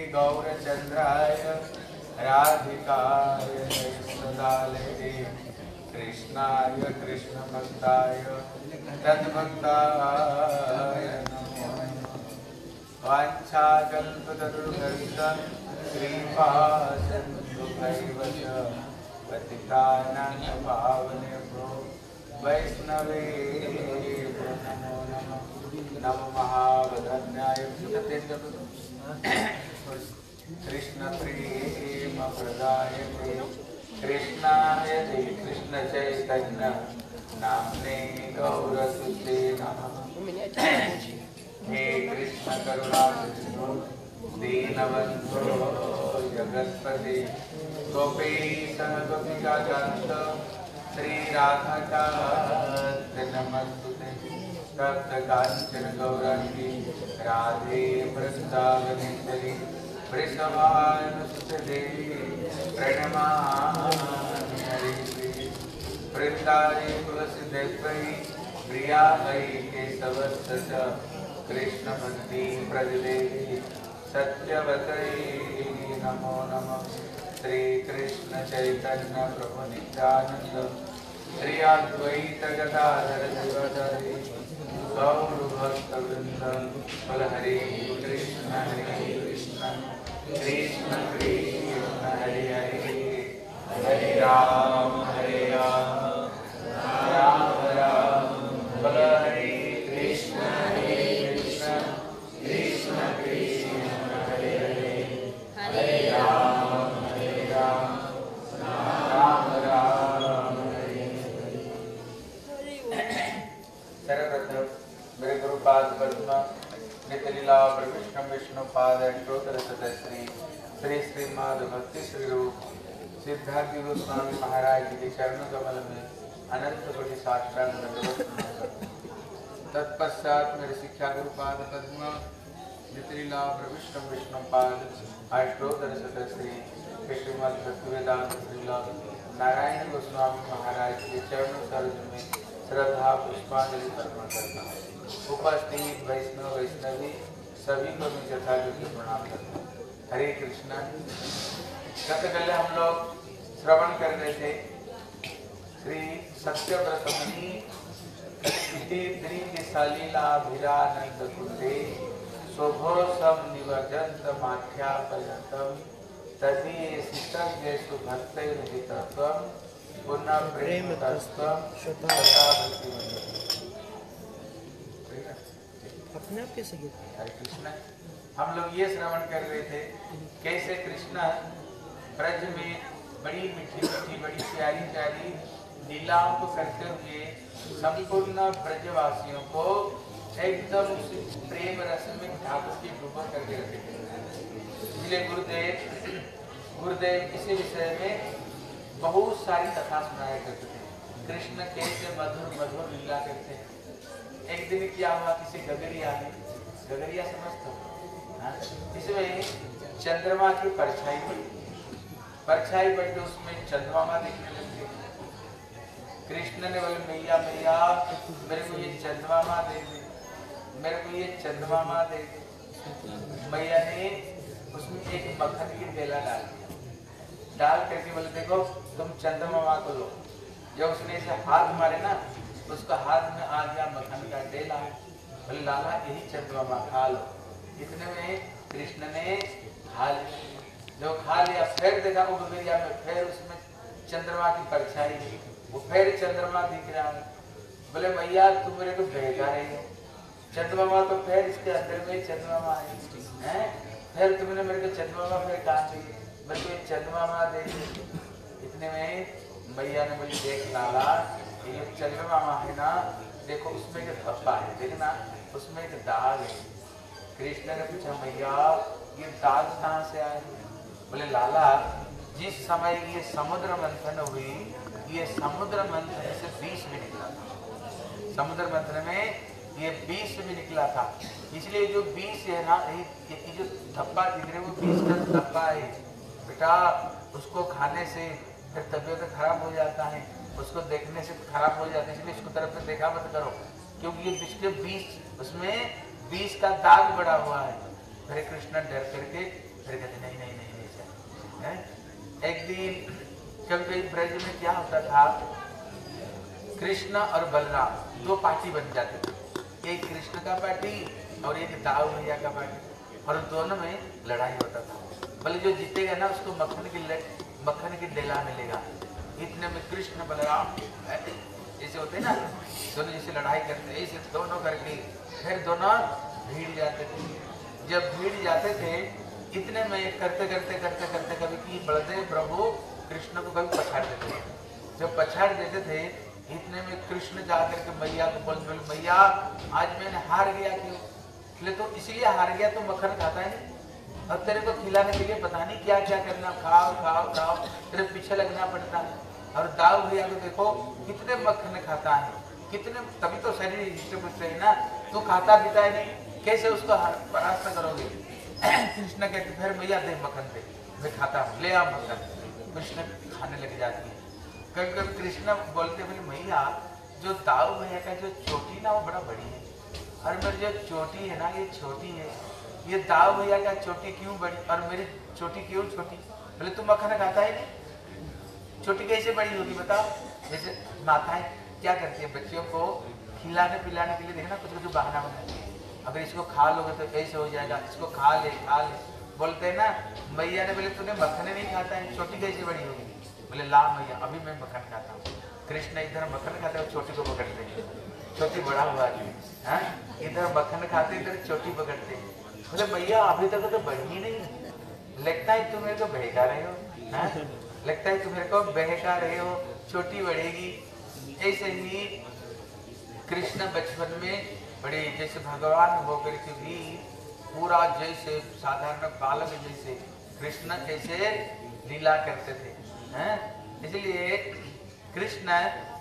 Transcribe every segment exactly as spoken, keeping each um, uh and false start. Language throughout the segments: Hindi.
गौरचंद्राय राधिकाय सदालये कृष्णाय कृष्णभक्ताय तद्भक्ताय नमो वाञ्छाकल्पतरुर्भक्तं श्रीपादं पतितानां पावनेभ्यो वैष्णवेभ्यो नमो नमः। नमो महावदन्याय कृष्ण प्रेम प्रदायते कृष्णाय कृष्ण चैतन्य नाम्ने गौरसुते नमः। हे कृष्ण करुणा सिंधु दीनबन्धो जगत्पते गोपीश गोपिका कांत श्री राधाकांत नमस्तुते। तप्त कांचन गौरांगी राधे वृंदावनेश्वरी वृषभानुसुते देवी प्रणमामि हरिप्रिये। वृंदावने तुलसीदेवी प्रियामयी केशवस्य कृष्ण भक्ति प्रदेवी सत्यवती नमो नमः। श्री कृष्ण चैतन्य प्रभु नित्यानंद श्री अद्वैत गदाधर शिवधरी गौर भक्त वृंद बोल हरे कृष्ण हरे कृष्ण कृष्ण कृष्ण हरे हरे हरे राम हरे राम राम राम बोल हरे कृष्ण हरे कृष्ण कृष्ण कृष्ण हरे हरे हरे राम हरे राम राम राम हरे हरे। सर्वप्रथम मेरे गुरुपाद पद्म नितलीला प्रविष्णु विष्णुपाद अष्टोत्तर सतश्री श्री श्रीमद भक्ति श्री रूप सिद्धार्थ गोस्वामी महाराज जी के चरणों कमल में अनंत कोटि साष्टांग दंडवत तत्पश्चात मेरे शिक्षा गुरुपाद पद्म नितलीला प्रविष्णु विष्णुपाद अष्टोत्तर सतश्री श्रीमद भक्तिवेदांत श्रीला नारायण गोस्वामी महाराज के चरणों सरोज में श्रद्धा पुष्पांजलि अर्पण करता हूँ। उपस्थित वैष्णव वैष्णवी सभी को मैं यथायोग्य प्रणाम करता हूँ। हरे कृष्णा। गत पहले हम लोग श्रवण कर रहे थे श्री सत्यव्रत मुनि सलीलाभिरानंद कुंडे शोभोसम निवर्जंत माठ्यापर्यंतम तदीयेषु भक्तैर्हितत्वं पुनः प्रेम तत्त्वं तथा भक्ति। अपने आप कैसे गए? हरे कृष्ण। हम लोग ये श्रवण कर रहे थे कैसे कृष्ण ब्रज में बड़ी मीठी मीठी बड़ी प्यारी प्यारी लीलाओं को करते हुए संपूर्ण ब्रजवासियों को एकदम प्रेम रस में ठाकुर की डूबा करके रखे थे। इसलिए गुरुदेव गुरुदेव इसी विषय में बहुत सारी कथा सुनाया करते थे। कृष्ण कैसे मधुर मधुर लीला करते हैं। एक दिन क्या हुआ, किसी गगरिया ने, गगरिया समझते हो, इसमें चंद्रमा की परछाई पड़ी, परछाई पड़ी तो उसमें चंद्रमा दिखने लगे। कृष्ण ने बोले मैया मैया मेरे को ये चंद्रमा दे दे, मेरे को ये चंद्रमा दे दे। मैया ने उसमें एक मक्खन की ढेला डाल दिया, डाल करके बोले देखो तुम चंद्रमा को लो। जब उसने इसे हाथ मारे ना, उसका हाथ में आ गया मक्खन का ढेला। बोले लाला यही चंद्रमा खा लो। इतने में कृष्ण ने खा लिया। जो खा लिया फिर देखा वो गगरिया में फिर उसमें चंद्रमा की परछाई, वो फिर चंद्रमा दिख रहा है। बोले मैया तुम मेरे को भेजा रही हो, चंद्रमा तो फिर इसके अंदर में चंद्रमा है, हैं? फिर तुमने मेरे को चंद्रमा फिर कहा चाहिए, मेरे को चंद्रमा दे। इतने में मैया ने बोली देख लाला ये चंद्रमा है ना, देखो उसमें एक धब्बा है, देखना उसमें एक दाग है। कृष्ण ने पूछा मैया ये दाग कहाँ से आए? बोले लाला जिस समय ये समुद्र मंथन हुई, ये समुद्र मंथन से बीस में निकला था। समुद्र मंथन में ये बीस में निकला था, इसलिए जो बीस है ना, ये जो धब्बा दिख रहे वो बीस का धब्बा है बेटा। उसको खाने से फिर तबीयत खराब हो जाता है, उसको देखने से खराब हो जाता है, इसलिए इसको तरफ से देखा मत करो, क्योंकि ये पिछले बीस उसमें बीस का दाग बड़ा हुआ है। हरे कृष्ण डर करके फिर कहते नहीं नहीं नहीं नहीं सर है। एक दिन कभी कभी ब्रज में क्या होता था, कृष्ण और बलराम दो पार्टी बन जाते थे, एक कृष्ण का पार्टी और एक दाऊ भैया का पार्टी, और दोनों में लड़ाई होता था। बोले जो जीतेगा ना उसको मक्खन की मक्खन की डेला मिलेगा। इतने में कृष्ण बलराम ऐसे होते ना, दोनों जैसे लड़ाई करते ऐसे दोनों करके फिर दोनों भीड़ जाते थे। जब भीड़ जाते थे इतने में करते करते करते करते कभी की बलदेव प्रभु कृष्ण को कभी पछाड़ देते थे। जब पछाड़ देते थे इतने में कृष्ण जाकर के मैया को बोल बोल मैया आज मैंने हार गया क्यों? बोले तो इसलिए हार गया तो मक्खन खाता है और तेरे को खिलाने के लिए पता नहीं क्या क्या करना, खाओ खाओ खाओ तेरे पीछे लगना पड़ता है। और दाऊ भैया को देखो कितने मक्खन खाता है, कितने तभी तो शरीर हिस्से पुष्ट है ना, तू खाता पीता है नहीं, कैसे उसको परास्त करोगे? कृष्ण कहते फिर भैया दे मक्खन दे, मैं खाता हूँ, ले आ मक्खन। कृष्ण खाने लग जाती है। कभी कभी कृष्ण बोलते बोले मैया जो दाऊ भैया का जो चोटी ना वो बड़ा बड़ी है और मेरी जो चोटी है ना ये छोटी है, ये दाऊ भैया का चोटी क्यों बड़ी और मेरी चोटी क्यों छोटी? बोले तू मक्खन खाता है नहीं, छोटी कैसे बड़ी होगी बताओ? जैसे माताएं क्या करती है बच्चों को खिलाने पिलाने के लिए देखना कुछ कुछ बहाना बनाती है, अगर इसको खा लोगे तो कैसे हो जाएगा, इसको खा ले खा ले बोलते हैं ना। मैया ने बोले तूने मक्खन नहीं खाता है, छोटी कैसे बड़ी होगी? बोले ला मैया अभी मैं मक्खन खाता हूँ। कृष्ण इधर मक्खन खाते और छोटी को पकड़ते हैं, छोटी बड़ा हुआ है, इधर मक्खन खाते इधर छोटी पकड़ते हैं। बोले मैया अभी तक तो बढ़ी ही नहीं, लगता है तुम मेरे को बहका रहे हो, है? लगता है तुम मेरे को बहका रहे हो, छोटी बढ़ेगी। ऐसे ही कृष्ण बचपन में बड़े जैसे भगवान होकर के भी पूरा जैसे साधारण बालक जैसे कृष्ण कैसे लीला करते थे, हैं? इसलिए कृष्ण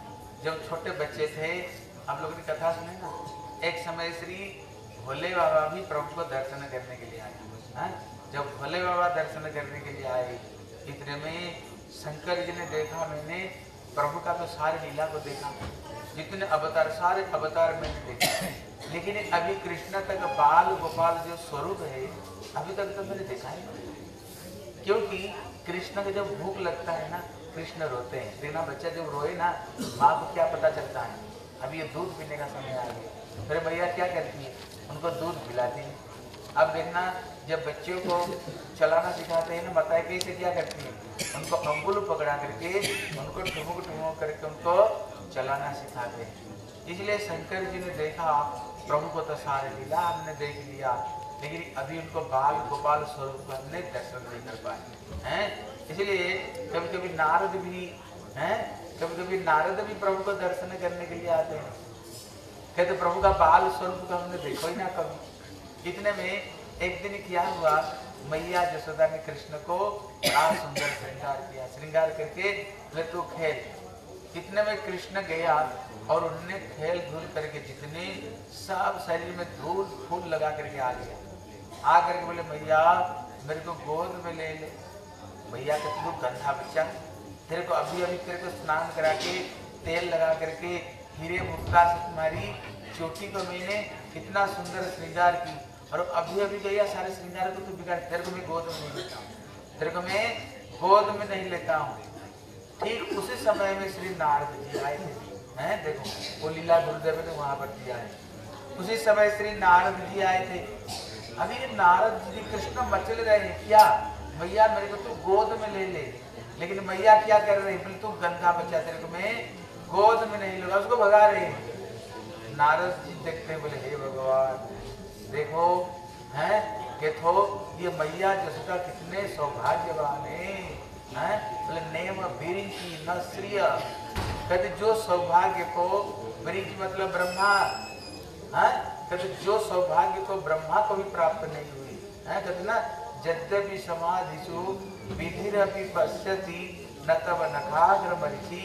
जब छोटे बच्चे थे, हम लोगों ने कथा सुनी ना, एक समय श्री भोले बाबा भी प्रभु को दर्शन करने के लिए आए, हैं? जब भोले बाबा दर्शन करने के लिए आए इतने में शंकर जी ने देखा, मैंने प्रभु का तो सारे लीला को देखा, जितने अवतार सारे अवतार मैंने देखे, लेकिन अभी कृष्ण तक बाल गोपाल जो स्वरूप है अभी तक तो मैंने देखा ही नहीं। क्योंकि कृष्ण को जब भूख लगता है ना कृष्ण रोते हैं, देखना बच्चा जब रोए ना माँ को क्या पता चलता है अभी ये दूध पीने का समय आ गया, फिर भैया क्या करती है उनको दूध पिलाती है। अब देखना जब बच्चों को चलाना सिखाते हैं ना बताए कैसे क्या करती है, उनको अंगुल पकड़ा करके उनको ठुमुक ठुमुक करके उनको चलाना सिखाते हैं। इसलिए शंकर जी ने देखा प्रभु को तो सारे लीला हमने देख लिया, लेकिन अभी उनको बाल गोपाल स्वरूप को हमने दर्शन नहीं कर पाए, हैं? इसलिए कभी कभी नारद भी हैं, कभी कभी नारद भी प्रभु को दर्शन करने के लिए आते हैं, कहते प्रभु का बाल स्वरूप को हमने देखो ही ना कभी। इतने में एक दिन क्या हुआ, मैया यशोदा ने कृष्ण को बड़ा सुंदर श्रृंगार किया, श्रृंगार करके ले तू खेल। इतने में कृष्ण गया और उन्होंने खेल धूल करके जितने सब शरीर में धूल फूल लगा करके आ गया, आ करके बोले मैया मेरे को गोद में ले ले। मैया का तू गंधा बच्चा, तेरे को अभी अभी तेरे को स्नान करा के तेल लगा करके हीरे मुक्ता से तुम्हारी चोटी को मैंने कितना सुंदर श्रृंगार की और अभी अभी गया सारे श्रृंगार को तू बिगाड़, तेरे को मैं गोद में नहीं लेता हूँ, तेरे को मैं गोद में नहीं लेता हूँ। ठीक उसी समय में श्री नारद जी आए थे, हैं? देखो वो लीला गुरुदेव ने वहां पर दिया है। उसी समय श्री नारद जी आए थे। अभी नारद जी कृष्ण मचल रहे हैं, क्या मैया मेरे को तू गोद में ले ले, लेकिन मैया क्या कर रही है, तू गंदा बच्चा तेरे को मैं गोद में नहीं लूंगा, उसको भगा रहे हैं। नारद जी देखते बोले हे भगवान देखो हैं कि थो ये मैया जसोदा कितने सौभाग्यवान है, हैं? बोले नेम बिरिंची न श्रिय, कहते जो सौभाग्य को बिरिंची मतलब ब्रह्मा, हैं? कहते जो सौभाग्य को ब्रह्मा को भी प्राप्त नहीं हुई, हैं? कहते ना यद्यपि समाधिषु विधिरपि पश्यति न तव नखाग्र मरीचि,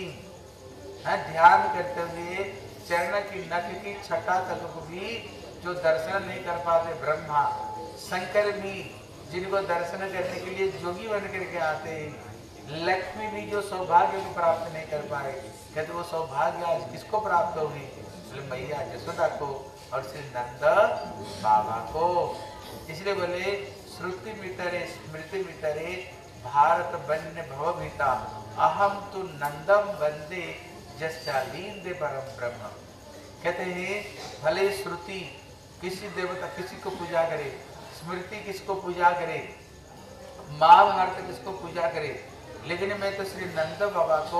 हैं? ध्यान करते हुए चरण की नख की छटा तक को भी जो दर्शन नहीं कर पाते ब्रह्मा, शंकर भी जिनको दर्शन करने के लिए जोगी बन करके आते हैं, लक्ष्मी भी जो सौभाग्य को प्राप्त नहीं कर पाए, कहते वो सौभाग्य आज किसको प्राप्त होगी, बोले मैया यशोदा को और श्री नंद बाबा को। इसलिए बोले श्रुति मितरे स्मृति मितरे भारत बन्य भवभीता अहम तो नंदम वंदे जस्यालीन दे परम ब्रह्म। कहते हैं भले श्रुति किसी देवता किसी को पूजा करे, स्मृति किसको पूजा करे, महाभारत किसको पूजा करे, लेकिन मैं तो श्री नंद बाबा को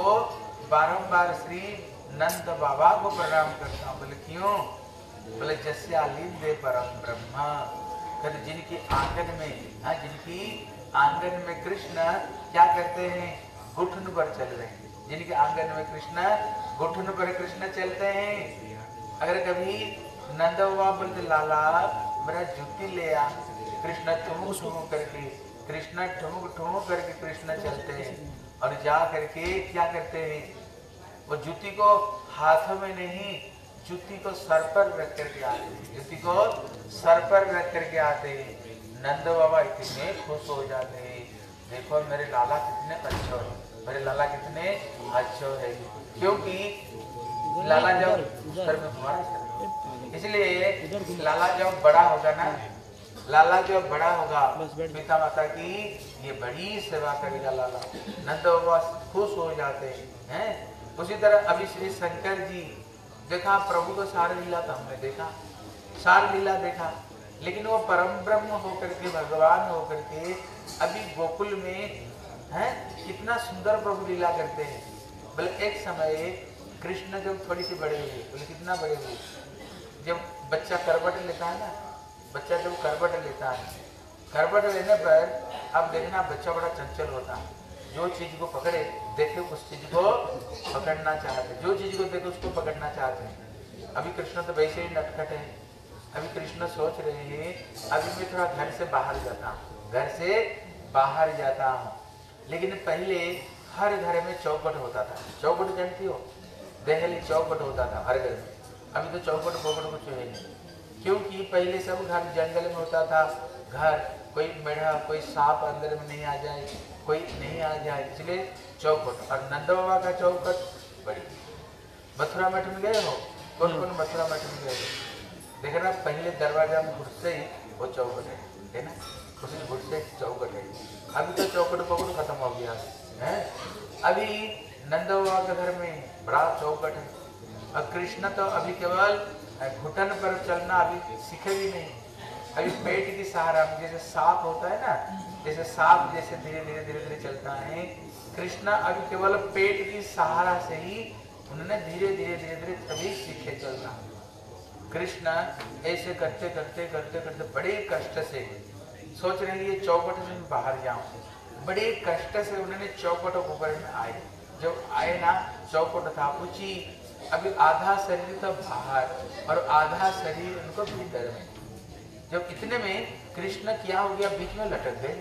बारंबार श्री नंद बाबा को प्रणाम करता हूँ। बोले क्यों? बोले जस्यालीन दे परम ब्रह्म। कहते जिनकी आंगन में हाँ जिनकी आंगन में कृष्ण क्या करते हैं, घुटन पर चल रहे हैं। जिनके आंगन में कृष्ण घुटन पर कृष्ण चलते हैं। अगर कभी नंद बाबा बोलते लाला मेरा जूती ले आ, कृष्ण ठुमुक ठुमुक करके कृष्ण ठुमुक ठुमुक करके कृष्ण चलते हैं और जा करके क्या करते हैं, वो जूती को हाथों में नहीं जूती को सर पर रख करके आते हैं, जूती को सर पर रख करके आते हैं। नंद बाबा इतने खुश हो जाते हैं, देखो मेरे लाला कितने अच्छे हैं, मेरे लाला कितने अच्छे हैं। क्योंकि लाला जब सर में तुम्हारा सर, इसलिए लाला जब बड़ा होगा ना, लाला जब बड़ा होगा पिता माता की ये बड़ी सेवा करेगा लाला। नंद बाबा खुश हो जाते हैं। उसी तरह अभी श्री शंकर जी देखा प्रभु को सार लीला तो हमने देखा, सार लीला देखा, लेकिन वो परम ब्रह्म होकर के भगवान होकर के अभी गोकुल में है कितना सुंदर प्रभु लीला करते हैं। बोले एक समय कृष्ण जब थोड़ी सी बड़े हुए, बोले कितना बड़े हुए, जब बच्चा करवट लेता है ना, बच्चा जब करवट लेता है, करवट लेने पर अब देखना बच्चा बड़ा चंचल होता है, जो चीज को पकड़े देखे उस चीज को पकड़ना चाहते, जो चीज को देखे उसको पकड़ना चाहते हैं। अभी कृष्ण तो वैसे ही नटखट है। अभी कृष्ण सोच रहे हैं अभी मैं थोड़ा घर से बाहर जाता हूँ, घर से बाहर जाता हूँ, लेकिन पहले हर घर में चौखट होता था। चौखट जानती हो, दहली चौखट होता था हर घर में। अभी तो चौखट पोखट कुछ है नहीं, क्योंकि पहले सब घर जंगल में होता था। घर कोई मेढ़ा कोई सांप अंदर में नहीं आ जाए, कोई नहीं आ जाए, इसलिए चौखट। और नंद बाबा का चौखट बड़ी। मथुरा मठ में गए हो, कौन कौन मथुरा मठ में गए? देखना पहले दरवाजा में घुस से ही वो चौखट है, है ना, उसी घुस से चौखट है। अभी तो चौखट पोखट खत्म हो गया है। अभी नंद बाबा के घर में बड़ा चौखट है। और कृष्ण तो अभी केवल घुटन पर चलना अभी सीखे भी नहीं, अभी पेट की सहारा में, जैसे सांप होता है ना, जैसे सांप जैसे धीरे धीरे धीरे धीरे चलता है, कृष्ण अभी केवल पेट की सहारा से ही उन्होंने धीरे धीरे धीरे धीरे तभी सीखे चलना। कृष्ण ऐसे करते करते करते करते बड़े कष्ट से सोच रहे हैं ये चौखट से मैं बाहर जाऊं, बड़े कष्ट से उन्होंने चौखट ऊपर में आए। जब आए ना, चौखट था ऊंची, अभी आधा शरीर था बाहर और आधा शरीर उनको भीतर में। जब इतने में कृष्ण क्या हो गया, बीच में लटक गए।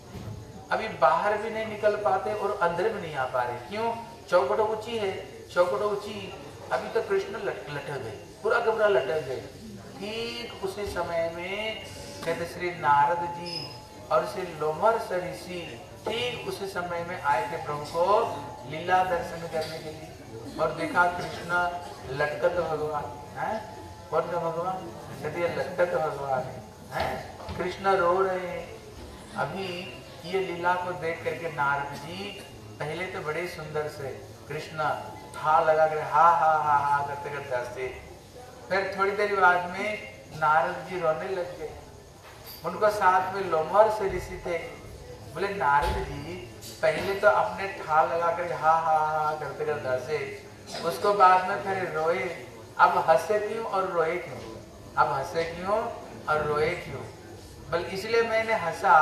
अभी बाहर भी नहीं निकल पाते और अंदर भी नहीं आ पा रहे। क्यों? चौखट ऊंची है, चौखट ऊंची, अभी तो कृष्ण लट, लटक गए, पूरा का पूरा लटक गए। ठीक उसी समय में कहते श्री नारद जी और श्री लोमर ऋषि ठीक उसी समय में आए थे प्रभु को लीला दर्शन करने के लिए। और देखा कृष्ण लटकत भगवान है, कौन सा भगवान? कहते लटकत भगवान है, कृष्ण रो रहे हैं। अभी ये लीला को देख करके नारद जी पहले तो बड़े सुंदर से कृष्ण हा लगा कर हा हा हा हा करते करते हंसते, फिर थोड़ी देर बाद में नारद जी रोने लग गए। उनको साथ में लोमर से ऋषि थे। बोले नारद जी पहले तो अपने ठा लगा कर हा हा हा करते करते हंसे, उसको बाद में फिर रोए, अब हंसे क्यों और रोए क्यों? अब हंसे क्यों और रोए क्यों? बल इसलिए मैंने हंसा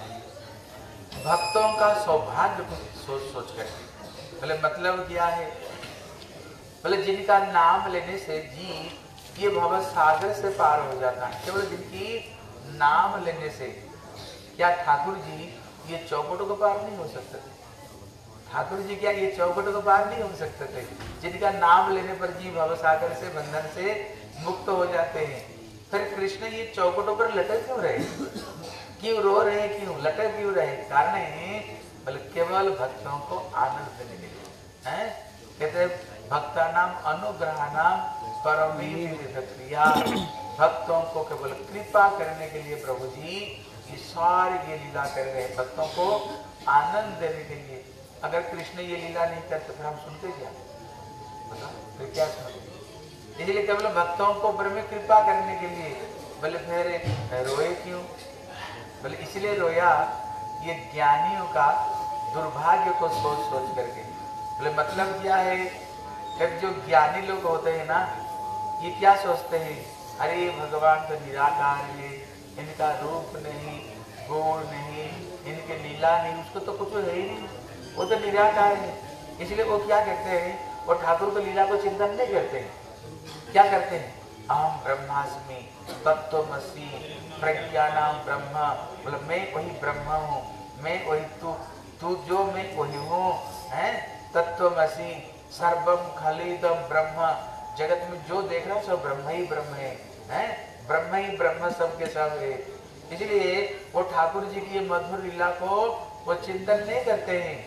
भक्तों का सौभाग्य को सोच सोच कर। बोले मतलब क्या है? बोले जिनका नाम लेने से जी ये भव सागर से पार हो जाता है, केवल जिनकी नाम लेने से। क्या ठाकुर जी ये चौखटों को पार नहीं हो सकते थे? ठाकुर जी क्या ये चौखटों को पार नहीं हो सकते थे? जिनका नाम लेने पर जी भव सागर से बंधन से मुक्त हो जाते हैं। फिर कृष्ण ये चौखटों पर लटक क्यों रहे? क्यों रो रहे? क्यों लटक क्यों रहे? कारण है बोले केवल भक्तों को आनंद देने के लिए है। कहते भक्ता नाम अनुग्रह नाम परमी क्रिया, भक्तों को केवल कृपा करने के लिए प्रभु जी ये सारे ये लीला कर रहे हैं भक्तों को आनंद देने के लिए। अगर कृष्ण ये लीला नहीं करते फिर हम सुनते क्या, बताओ फिर क्या सुनते। इसलिए केवल भक्तों को ऊपर में कृपा करने के लिए। बोले फिर रोए क्यों? बोले इसलिए रोया ये ज्ञानियों का दुर्भाग्य को सोच सोच करके। बोले मतलब क्या है, जब जो ज्ञानी लोग होते हैं ना ये क्या सोचते हैं, अरे भगवान तो निराकार है, इनका रूप नहीं, गुण नहीं, इनके लीला नहीं, उसको तो कुछ है ही नहीं, वो तो निराकार है। इसलिए वो क्या कहते हैं, वो ठाकुर को लीला को चिंतन नहीं करते हैं। क्या करते हैं, अहम ब्रह्मास्मि तत्त्वमसि प्रज्ञानाम ब्रह्म। मतलब मैं वही ब्रह्म हूँ, मैं वही तू, तू जो मैं वही हूँ, है तत्त्वमसि सर्वम खलिदम ब्रह्म। जगत में जो देख रहा हूँ सब ब्रह्म ही ब्रह्म है, हैं ब्रह्म ही ब्रह्म सबके सब है। इसलिए वो ठाकुर जी की मधुर लीला को वो चिंतन नहीं करते हैं,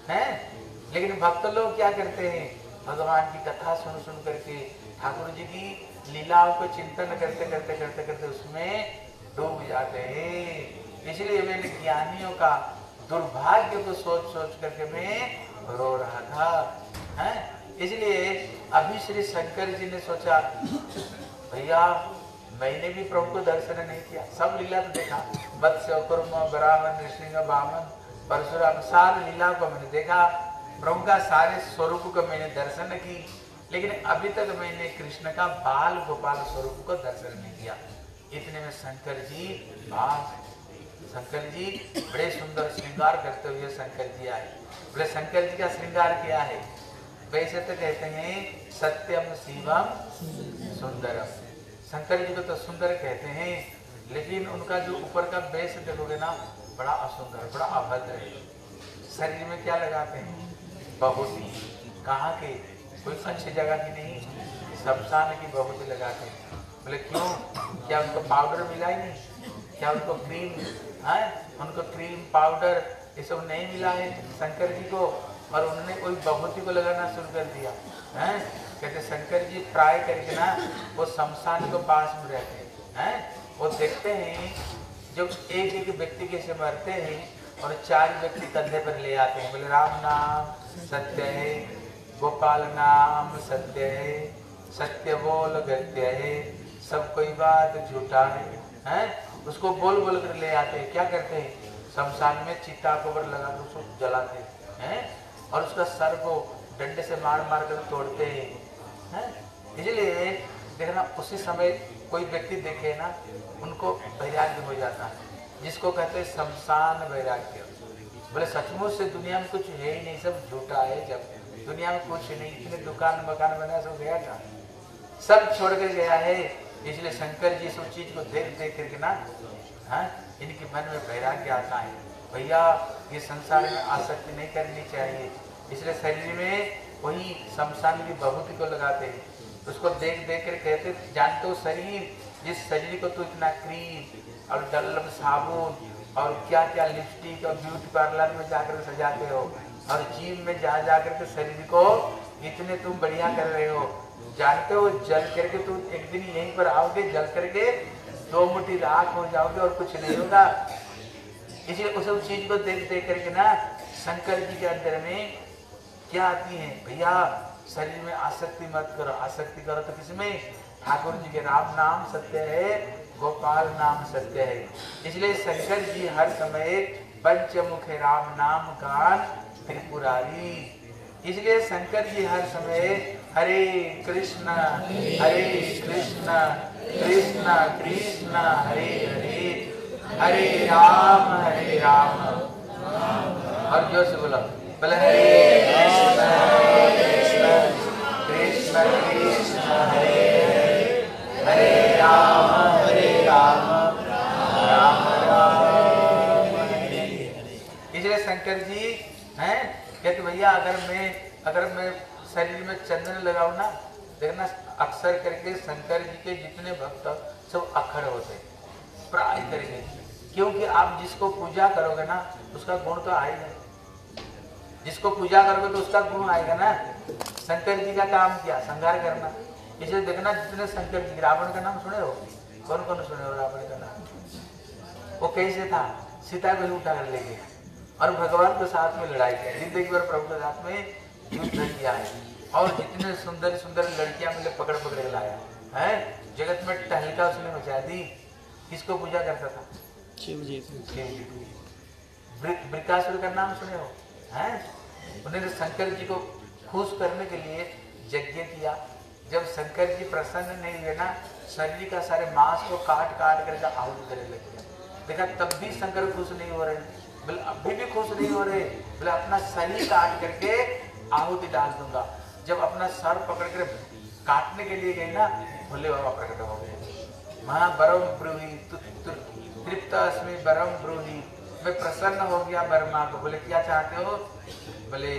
हैं लेकिन भक्त लोग क्या करते हैं, भगवान की कथा सुन सुन करके ठाकुर जी की लीलाओं को चिंतन करते करते करते करते उसमें डूब जाते हैं। इसलिए मैंने ज्ञानियों का दुर्भाग्य को सोच सोच करके मैं रो रहा था, हैं। इसलिए अभी श्री शंकर जी ने सोचा भैया मैंने भी प्रभु को दर्शन नहीं किया, सब लीला तो देखा, मत्स्य कुर्म ब्राह्मण नृसिंह वामन परशुराम सारे लीला को मैंने देखा, प्रभु का सारे स्वरूप को मैंने दर्शन की, लेकिन अभी तक मैंने कृष्ण का बाल गोपाल स्वरूप को दर्शन नहीं किया। इतने में शंकर जी बास शंकर जी बड़े सुंदर श्रृंगार करते हुए शंकर जी आए। बोले शंकर जी का श्रृंगार क्या है, वैसे तो कहते हैं सत्यम शिवम सुंदरम। शंकर जी को तो सुंदर कहते हैं, लेकिन उनका जो ऊपर का बेस देखोगे ना बड़ा असुंदर, बड़ा अभद्र है। शरीर में क्या लगाते हैं, बहुती, कहाँ के, कोई अच्छी जगह की नहीं, शमशान की बहुती लगाते हैं। बोले क्यों, क्या उनको पाउडर मिला ही नहीं, क्या उनको क्रीम है, उनको क्रीम पाउडर ये सब नहीं मिला है शंकर जी को, और उन्होंने कोई बहुती को लगाना शुरू कर दिया है। कहते शंकर जी प्राय करके ना वो शमशान के पास में रहते हैं, वो देखते हैं जब एक एक व्यक्ति कैसे मरते हैं और चार व्यक्ति कंधे पर ले आते हैं। बोले राम नाम सत्य है, गोपाल नाम सत्य है, सत्य बोल गत्य है, सब कोई बात झूठा है, हैं उसको बोल बोल कर ले आते हैं। क्या करते हैं, शमशान में चिता को ऊपर लगा कर उसको जलाते हैं और उसका सर को डंडे से मार मार कर तोड़ते हैं, हैं। इसलिए देखना उसी समय कोई व्यक्ति देखे ना उनको वैराग्य हो जाता है, जिसको कहते हैं शमशान वैराग्य। बोले सचमुच से दुनिया में कुछ है ही नहीं, सब झूठा है, जब दुनिया में कुछ नहीं, इतने दुकान मकान बना सब गया था, सब छोड़ कर गया है। इसलिए शंकर जी सब चीज को देख देख करके ना हाँ इनके मन में वैराग्य आता है, भैया ये संसार में आसक्ति नहीं करनी चाहिए। इसलिए शरीर में वही शमशान की बहुती को लगाते हैं, उसको देख देख कर कहते जानते हो शरीर, जिस शरीर को तो इतना क्रीम और डल्लम साबुन और क्या क्या लिपस्टिक और ब्यूटी पार्लर में जाकर सजाते हो और जिम में जा जाकर के शरीर को इतने तुम बढ़िया कर रहे हो, जानते हो जल करके तुम एक दिन यहीं पर आओगे, जल करके दो मुट्ठी राख हो जाओगे और कुछ नहीं होगा। इसलिए उस चीज को देख देख करके ना शंकर जी के अंदर में क्या आती है, भैया शरीर में आसक्ति मत करो, आसक्ति करो तो किसमें, ठाकुर जी के राम नाम सत्य है, गोपाल नाम सत्य है। इसलिए शंकर जी हर समय पंचमुखे राम नाम गान त्रिपुरारी। इसलिए शंकर जी हर समय हरे कृष्ण हरे कृष्ण कृष्ण कृष्ण हरे हरे, हरे राम हरे राम, और जोर से बोलो बोले हरे कृष्ण हरे कृष्ण कृष्ण कृष्ण हरे हरे, हरे राम हरे राम राम राम हरे हरे। इसलिए शंकर जी हैं कहते भैया अगर मैं अगर मैं शरीर में चंदन लगाऊं ना, देखना अक्सर करके शंकर जी के जितने भक्त सब अखड़ होते प्राय करेंगे, क्योंकि आप जिसको पूजा करोगे ना उसका गुण तो आएगा, जिसको पूजा करोगे तो उसका गुण आएगा ना। शंकर जी का काम क्या, संहार करना। इसलिए देखना जितने शंकर जी, रावण का नाम सुने हो, कौन कौन सुने हो रावण का नाम, वो कैसे था, सीता को ही उठा कर ले गया और भगवान के साथ में लड़ाई की, जिंदगी भर प्रभु के साथ में युद्ध किया है। और जितने सुंदर सुंदर लड़कियां मिले पकड़ पकड़ के लाया है, जगत में टहलका उसने मचा दी। किसको पूजा करता था? शिव जी। वृकासुर का नाम सुने हो? हैं? उन्होंने शंकर जी को खुश करने के लिए यज्ञ किया। जब शंकर जी प्रसन्न नहीं हुए ना, शरीर का सारे मांस को काट काट करके आहुति करने लगे। देखा तब भी शंकर खुश नहीं हो रहे, बोले अभी भी खुश नहीं हो रहे, बोले अपना शरीर काट करके आहुति डाल दूंगा। जब अपना सर पकड़ कर काटने के लिए गए ना, भोले बाबा प्रकट हो गए। महा बरम ब्रूही तृप्त अस्मि बरम ब्रूही, मैं प्रसन्न हो गया बर्मा को। बोले क्या चाहते हो? बोले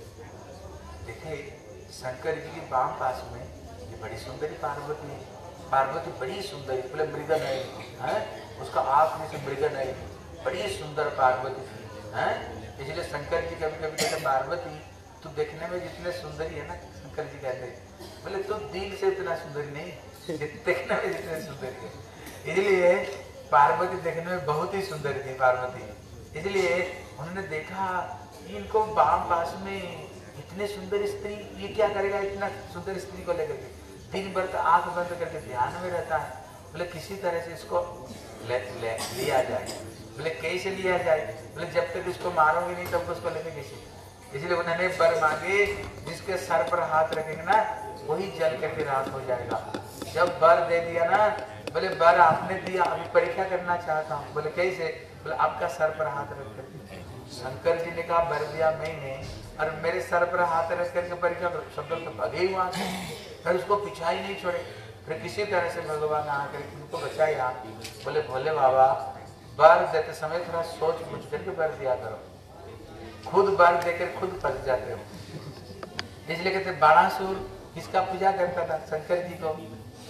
देखे शंकर जी की बाम पास में ये बड़ी सुंदरी पार्वती है, पार्वती बड़ी सुंदरी। बोले मृगन है, है? उसका आँख में से मृगन है, बड़ी सुंदर पार्वती थी, है? इसलिए शंकर जी कभी कभी कहते पार्वती तू देखने में जितने सुंदरी है ना, शंकर जी कहते बोले तू दिल से उतना सुंदरी नहीं, देखने में जितने सुंदरी है। इसलिए पार्वती देखने में बहुत ही सुंदर थी पार्वती। इसलिए उन्होंने देखा इनको बाम पास में इतने सुंदर स्त्री, ये क्या करेगा इतना सुंदर स्त्री को लेकर के? दिन भर का आंख बंद करके ध्यान में रहता है। बोले किसी तरह से इसको ले, ले, लिया जाए। बोले कैसे लिया जाए? बोले जब तक इसको मारोगे नहीं तब उसको लेके कैसे? इसलिए उन्होंने वर मांगे, जिसके सर पर हाथ रखेंगे ना वही जल करके राख हो जाएगा। जब वर दे दिया ना, बोले वर आपने दिया, अभी परीक्षा करना चाहता हूँ। बोले कैसे? बोले आपका सर पर हाथ रख कर। शंकर जी ने कहा वर दिया मैंने, और मेरे सर पर हाथ रख करके परीक्षा करो। शंकर तो भागे ही वहां से, फिर उसको पीछा ही नहीं छोड़े। फिर किसी तरह से भगवान आकर उनको बचाया। बोले भोले बाबा वर देते समय थोड़ा सोच पूछ करके वर दिया करो, खुद वर देकर खुद फंस जाते हो। इसलिए कहते बाणासुर किसका पूजा करता था? शंकर जी को।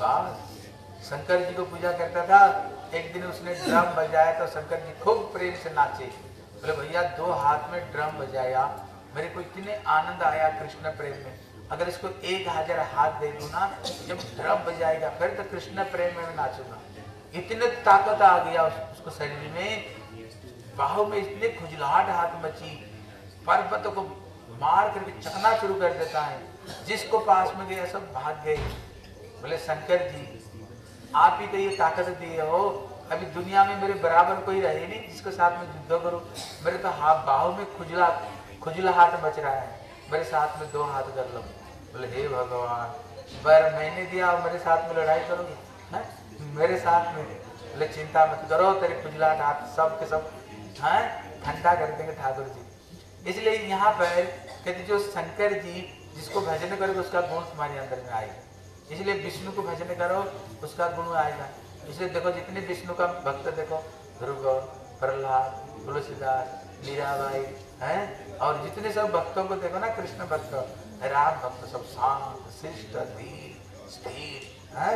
बस शंकर जी को पूजा करता था। एक दिन उसने ड्रम बजाया तो शंकर जी खूब प्रेम से नाचे। बोले भैया दो हाथ में ड्रम बजाया, मेरे को इतने आनंद आया कृष्ण प्रेम में, अगर इसको एक हजार हाथ दे दूं ना, जब ड्रम बजाएगा फिर तो कृष्ण प्रेम में मैं नाचूंगा। इतने ताकत आ गया उस, उसको शरीर में, बाहों में इतने खुजलाहट हाथ मची, पर्वत को मार करके चकना शुरू कर देता है। जिसको पास में गया सब भाग गए। बोले शंकर जी आप ही तो ये ताकत दिए हो, अभी दुनिया में मेरे बराबर कोई रहे नहीं जिसके साथ में युद्ध करूं। मेरे तो हाथ बाहों में खुजला खुजला हाथ मच रहा है, मेरे साथ में दो हाथ कर लो। बोले हे भगवान वर मैंने दिया और मेरे साथ में लड़ाई करोगे? है मेरे साथ में? बोले चिंता मत करो, तेरे खुजला हाथ सब के सब है ठंडा कर देंगे ठाकुर जी। इसलिए यहाँ पर कहते जो शंकर जी जिसको भजन करोगे उसका गुण तुम्हारे अंदर में आएगा। इसलिए विष्णु को भजन करो उसका गुण आएगा। इसलिए देखो जितने विष्णु का भक्त देखो, ध्रुव, प्रहलाद, तुलसीदास, मीराबाई हैं, और जितने सब भक्तों को देखो ना, कृष्ण भक्त, राम भक्त, सब शांत शिष्ट धीर स्थिर हैं।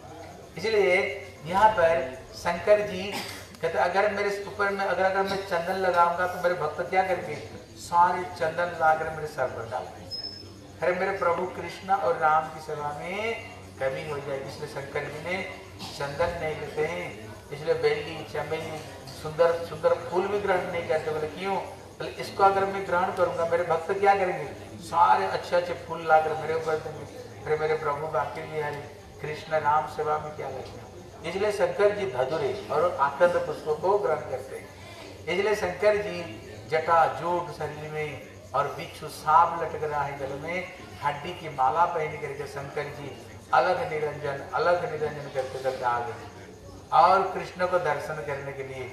इसलिए यहाँ पर शंकर जी कहते अगर मेरे ऊपर में अगर अगर मैं चंदन लगाऊंगा तो मेरे भक्त क्या करेंगे? सारे चंदन लाकर मेरे सर पर डालेंगे। अरे मेरे प्रभु कृष्ण और राम की सेवा में कमी हो जाएगी। इसलिए शंकर जी ने चंदन नहीं लेते हैं, इसलिए बेली चमेली सुंदर सुंदर फूल भी ग्रहण नहीं करते। बोले क्यों? बोले इसको अगर मैं ग्रहण करूंगा मेरे भक्त क्या करेंगे? सारे अच्छे अच्छे फूल लाकर मेरे ऊपर देंगे। फिर मेरे प्रभु बाकी बिहारी कृष्ण राम सेवा में क्या लगेगा? इसलिए शंकर जी धतुरे और आकंद पुष्पों को ग्रहण करते हैं। इसलिए शंकर जी जटा जोट शरीर में और बिच्छू सांप लटक रहा है गले में, हड्डी की माला पहन करके शंकर जी अलग निरंजन अलग निरंजन करते करते आ गए और कृष्ण को दर्शन करने के लिए।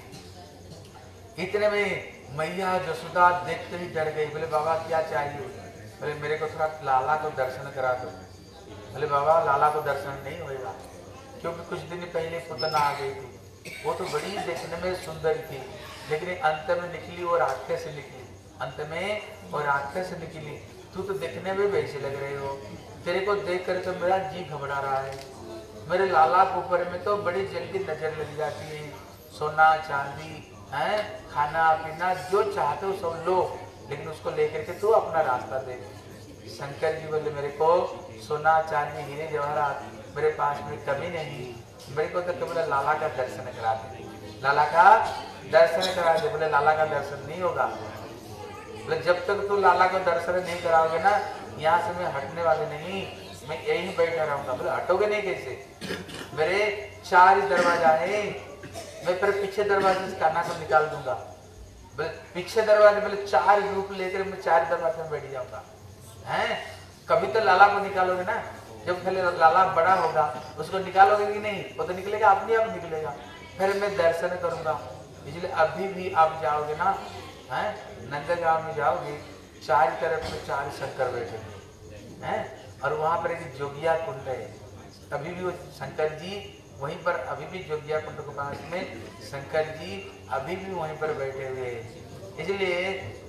इतने में मैया जसोदा देखते ही डर गई। बोले बाबा क्या चाहिए? बोले मेरे को थोड़ा लाला को दर्शन करा दो। बोले बाबा लाला को दर्शन नहीं होगा, क्योंकि कुछ दिन पहले पुतना आ गई थी, वो तो बड़ी देखने में सुंदर थी, लेकिन अंत में निकली और रास्ते से निकली, अंत में और रास्ते से निकली। तू तो देखने में वैसे लग रहे हो, तेरे को देख कर तो मेरा जी घबरा रहा है। मेरे लाला के ऊपर में तो बड़ी जल्दी नजर लग जाती है, सोना चांदी है, खाना पीना जो चाहते हो सब लो, लेकिन उसको लेकर के तू अपना रास्ता दे। शंकर जी बोले मेरे को सोना चांदी हीरे जवाहरात मेरे पास में कमी नहीं, मेरे को तो केवल लाला का दर्शन करा दे। लाला का दर्शन करा दे। बोले लाला का दर्शन नहीं होगा। बोले जब तक तू लाला को दर्शन नहीं कराओगे ना, यहाँ से मैं हटने वाले नहीं, मैं यहीं बैठा रहूंगा। बोले हटोगे नहीं कैसे? मेरे चार ही दरवाजा है, मैं फिर पीछे दरवाजे से कान्हा को निकाल दूंगा। बोले पीछे दरवाजे, बोले चार रूप लेकर मैं चार दरवाजे में बैठ जाऊंगा। हैं कभी तो लाला को निकालोगे ना, जब पहले लाला बड़ा होगा उसको निकालोगे कि नहीं? वो तो निकलेगा, अपने आप निकलेगा। फिर मैं दर्शन करूंगा। इसलिए अभी भी आप जाओगे ना, हैं नंदगांव में जाओगे, चार तरफ में चार शंकर बैठे हैं, और वहां पर एक जोगिया कुंड है। अभी भी वो शंकर जी वहीं पर, अभी भी जोगिया कुंड के पास में शंकर जी अभी भी वहीं पर बैठे हुए हैं। इसलिए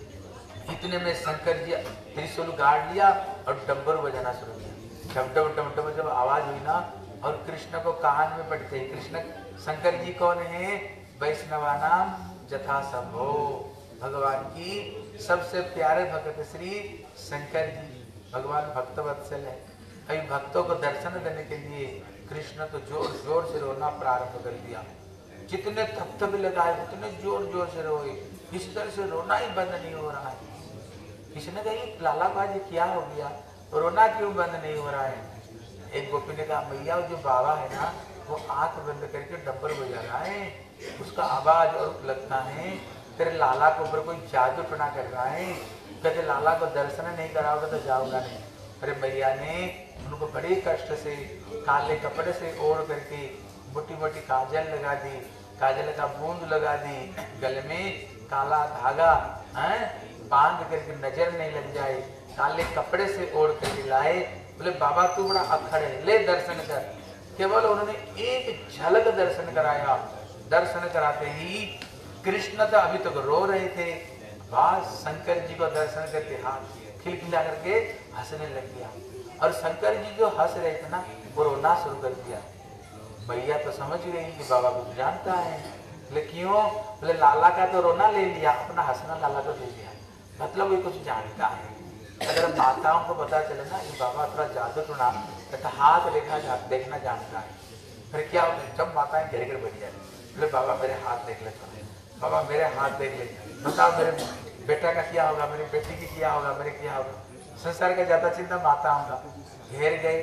इतने में शंकर जी त्रिशूल गाड़ लिया और डब्बर बजाना शुरू किया। डब डब डब डब जब आवाज हुई ना, और कृष्ण को कान में पड़ते ही, कृष्ण शंकर जी कौन है? वैष्णवा नाम जथा संभो, भगवान की सबसे प्यारे भक्त श्री शंकर जी। भगवान भक्त वत्सल है। अभी भक्तों को दर्शन देने के लिए कृष्ण तो जोर जोर से रोना प्रारंभ कर दिया। जितने थपथपे लगाए उतने जोर जोर से रोए, इस तरह से रोना ही बंद नहीं हो रहा है। किसी ने कही लाला बाजी क्या हो गया, रोना क्यों बंद नहीं हो रहा है? एक गोपी ने कहा मैया जो बाबा है ना, वो आंख बंद करके डब्बर बजा रहा है, उसका आवाज और लगता है तेरे लाला के ऊपर कोई जादू टोना कर रहा है। कहते लाला को दर्शन नहीं कराओगे तो जाऊंगा नहीं। अरे मैया ने उनको बड़े कष्ट से काले कपड़े से ओढ़ करके मोटी मोटी काजल लगा दी, काजल का बूंद लगा दी, गले में काला धागा है बांध करके नजर नहीं लग जाए, काले कपड़े से ओढ़ करके लाए। बोले बाबा तू बड़ा अखड़ है, ले दर्शन कर। केवल उन्होंने एक झलक दर्शन कराया। दर्शन कराते ही कृष्ण तो अभी तक रो रहे थे, बस शंकर जी को दर्शन करके हाथ खिलखिला करके हंसने लग गया। और शंकर जी जो हंस रहे थे ना, वो रोना शुरू कर दिया। भैया तो समझ गई कि बाबा कुछ जानता है। बोले क्यों? बोले लाला का तो रोना ले लिया, अपना हंसना लाला को दे दिया, मतलब ये कुछ जानता है। अगर माताओं को पता चले ना कि बाबा थोड़ा जादू टोना, तो हाथ देखा जा, देखना जानता है। फिर क्या होता है, जब माताएं घेर कर बैठ जाए, बोले बाबा मेरे हाथ देख ले, बाबा मेरे हाथ देख ले, बताओ मेरे बेटा का क्या होगा, मेरी बेटी की क्या होगा, मेरे क्या होगा। संसार का ज्यादा चिंता माताओं का। घेर गए,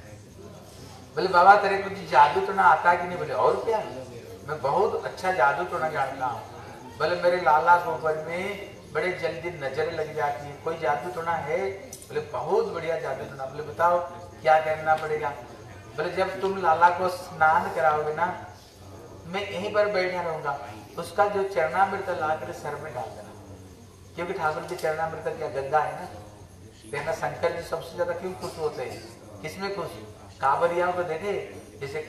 बोले बाबा तेरे कुछ जादू टोना आता है कि नहीं? बोले और क्या, मैं बहुत अच्छा जादू टोना जानता हूँ। बोले मेरे लाला के ऊपर में बड़े जल्दी नजर लग जाती है, कोई जादू टोना है? बोले बहुत बढ़िया जादू टोना। बोले बताओ क्या करना पड़ेगा? बोले जब तुम लाला को स्नान कराओगे ना, मैं यहीं पर बैठा रहूंगा, उसका जो चरणामृत ला कर सर में डाल देना, क्योंकि ठाकुर के चरणामृत क्या गंगा है ना। देखना शंकर जी सबसे ज्यादा क्यों खुश होते हैं, किसमें खुश? कांवरियाओं को देखे जैसे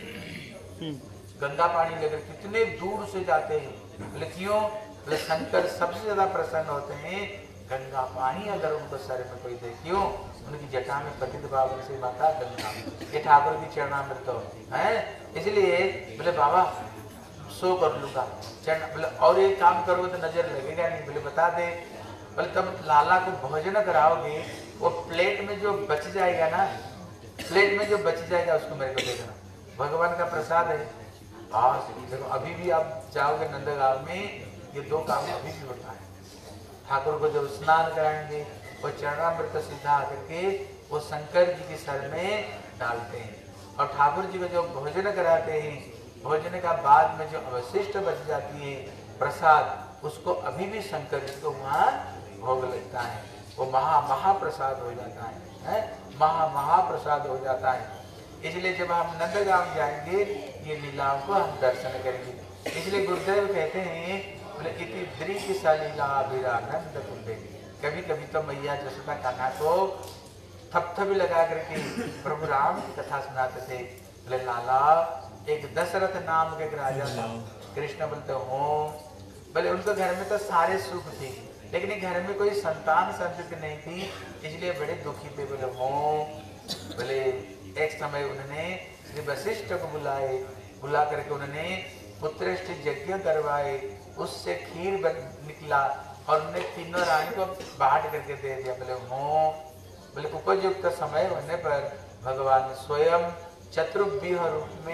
गंगा पानी लेकर कितने दूर से जाते हैं। बोले क्यों? बोले शंकर सबसे ज्यादा प्रसन्न होते हैं गंगा पानी अगर उनको सर में कोई दे। क्यों? उनकी जटा में पतित पावन से माता गंगा, ये ठाकुर की चरणामृत है। इसलिए बोले बाबा सो कर लूंगा चरण। बोले और ये काम करोगे तो नजर लगेगा नहीं। बोले बता दे। बोले तब लाला को भोजन कराओगे, वो प्लेट में जो बच जाएगा ना, प्लेट में जो बच जाएगा उसको मेरे को देना, भगवान का प्रसाद है। हाँ देखो अभी भी आप जाओगे नंदगांव में, ये दो काम अभी भी होता है। ठाकुर को जब स्नान कराएंगे, वो चरणामृत सीधा करके वो शंकर जी के सर में डालते हैं। और ठाकुर जी को जो भोजन कराते हैं, भोजन का बाद में जो अवशिष्ट बच जाती है प्रसाद, उसको अभी भी शंकर जी को वहाँ भोग लगता है। वो महा महाप्रसाद हो जाता है, है? महा महाप्रसाद हो जाता है। इसलिए जब हम नंदगांव जाएंगे, ये लीलाओं को हम दर्शन करेंगे। इसलिए गुरुदेव कहते हैं, बोले इति दृश्य सलीला विरानंद कुंडे। कभी कभी तो मैया जसोदा कान्हा को थपथपी लगा करके प्रभु राम की कथा सुनाते थे। बोले लाला एक दशरथ नाम के एक राजा था, कृष्ण बोलते हो। बोले उनके घर में तो सारे सुख थे, लेकिन घर में कोई संतान संतति नहीं थी, इसलिए बड़े दुखी थे। बोले हो। बोले एक समय उन्होंने श्री वशिष्ठ को बुलाए, बुला करके उन्होंने पुत्रेष्ठ यज्ञ करवाए, उससे खीर निकला और उन्होंने तीनों रानी को बांट करके दे दिया। बोले हो। बोले उपयुक्त समय होने पर भगवान स्वयं चतुर्व्यूह रूप में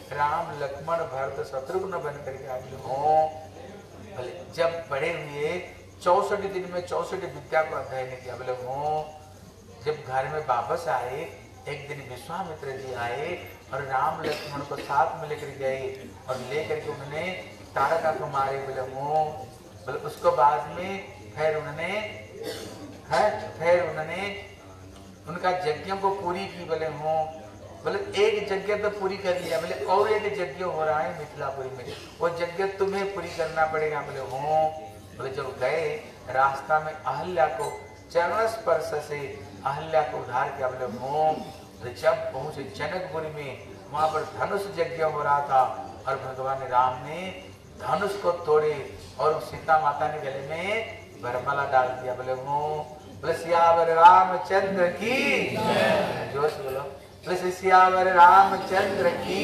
राम लक्ष्मण भरत शत्रुघ्न बन करके आप लोग हो। भले जब बड़े हुए चौसठ दिन में चौसठ विद्या को अध्ययन किया बोले हो। जब घर में वापस आए एक दिन विश्वामित्र जी आए और राम लक्ष्मण को साथ में लेकर गए और लेकर के उन्होंने तारका को मारे बोले हो। बोले उसको बाद में फिर उन्होंने है फिर उन्होंने उनका यज्ञ को पूरी की बोले हो। बोले एक यज्ञ तो पूरी कर लिया बोले और एक यज्ञ हो रहा है मिथिलापुरी में, वो यज्ञ तुम्हें पूरी करना पड़ेगा बोले हो। बोले जब गए रास्ता में अहल्या को चरण स्पर्श से अहल्या को उद्धार किया बोले हो। तो जब पहुंचे जनकपुरी में वहां पर धनुष यज्ञ हो रहा था और भगवान राम ने धनुष को तोड़े और सीता माता ने गले में वरमाला डाल दिया बोले हो। बोले सियावर रामचंद्र की जोश बोलो, बोले सियावर रामचंद्र की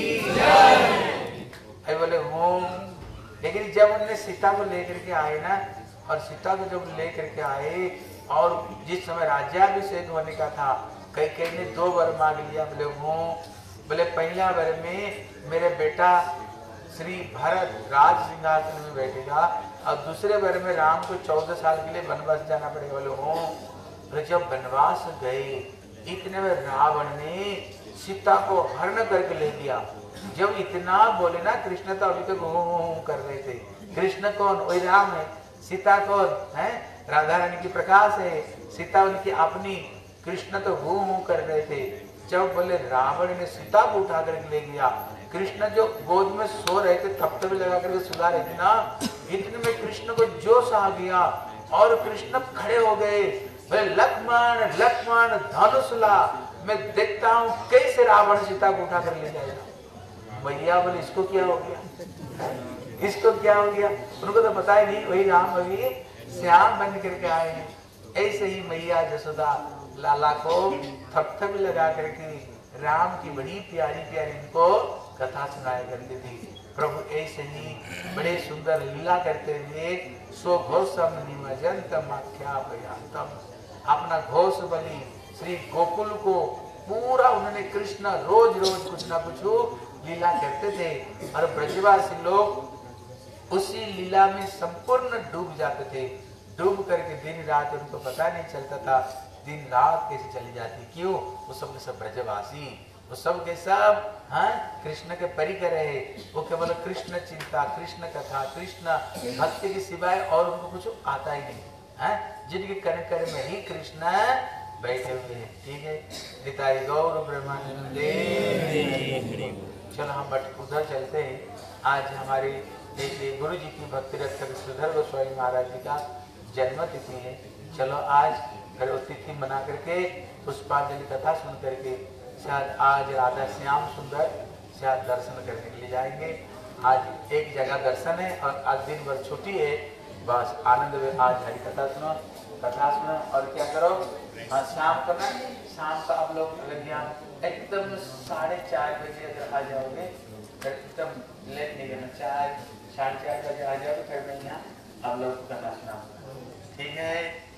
बोले हो। लेकिन जब उन्होंने सीता को लेकर के आए ना और सीता को जब लेकर के आए और जिस समय राज्याभिषेक होने का था कई कई ने दो वर मांग लिया बोले हो। बोले पहला वर में मेरे बेटा श्री भरत राज सिंहासन में बैठेगा और दूसरे वर में राम को चौदह साल के लिए वनवास जाना पड़ेगा बोले हो। तो जब वनवास गए इतने में रावण ने सीता को हरण करके ले लिया। जब इतना बोले ना कृष्ण तो अभी तक तो हूं हूं कर रहे थे। कृष्ण कौन? वही राम है। सीता कौन है? राधा रानी की प्रकाश है। सीता उनकी अपनी। कृष्ण तो हूं हूं कर रहे थे। जब बोले रावण ने सीता को उठा करके ले गया, कृष्ण जो गोद में सो रहे थे थपथपे भी लगा करके सुला रहे थे ना, इतने में कृष्ण को जोश आ गया और कृष्ण खड़े हो गए। बोले लक्ष्मण लक्ष्मण धनुष ला, मैं देखता हूँ कैसे रावण सीता को उठा कर ले जाएगा। भैया बोले इसको क्या हो गया, इसको क्या हो गया? उनको तो पता ही नहीं वही राम अभी श्याम बन करके आए हैं। ऐसे ही मैया जसोदा लाला को थपथपे लगा करके राम की बड़ी प्यारी प्यारी इनको कथा सुनाया करती थी। प्रभु ऐसे ही बड़े सुंदर लीला करते हुए सो घोषम निमजंतम आख्यापयंतम, अपना घोष बलि श्री गोकुल को पूरा उन्होंने कृष्ण रोज रोज कुछ ना कुछ लीला करते थे और ब्रजवासी लोग उसी लीला में संपूर्ण डूब जाते थे। डूब करके दिन रात उनको पता नहीं चलता था दिन रात कैसे चली जाती। क्यों? वो सब के सब ब्रजवासी, वो सब के सब हाँ कृष्ण के परिकर है। वो केवल कृष्ण चिंता, कृष्ण कथा, कृष्ण भक्ति के सिवाय और उनको कुछ आता ही नहीं है। जिनके कण कण में ही कृष्ण बैठे हुए हैं। ठीक है, निताई गौर ब्रह्मानंदे। चलो हम बट उधर चलते हैं। आज हमारे देखिए गुरु जी की भक्ति रक्षक श्रीधर गोस्वामी महाराज जी का जन्म तिथि है। चलो आज फिर तिथि मना करके पुष्पांजलि कथा सुन करके शायद आज राधा श्याम सुंदर शायद दर्शन करने के लिए जाएंगे। आज एक जगह दर्शन है और आज दिन भर छुट्टी है। बस आनंद में आज हरी कथा सुनो, कथा सुनो और क्या करो, हाँ शाम को ना शाम का आप लोग अगर एकदम साढ़े चार बजे अगर आ जाओगे एकदम लेट नहीं करना, चार साढ़े चार बजे आ जाओगे फिर मैं यहाँ आप लोग को कथा सुनाऊंगा। ठीक है।